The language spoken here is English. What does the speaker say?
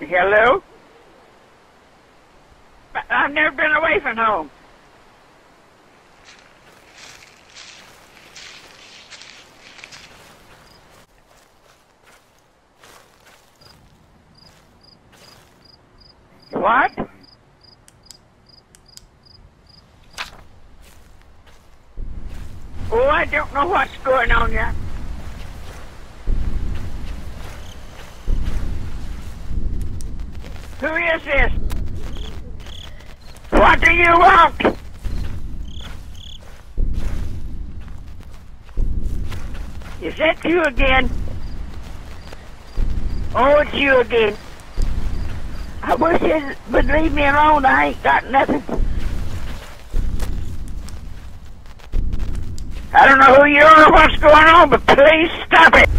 Hello? I've never been away from home. What? Oh, I don't know what's going on yet. Who is this? What do you want? Is that you again? Oh, it's you again. I wish you would leave me alone. I ain't got nothing. I don't know who you are or what's going on, but please stop it.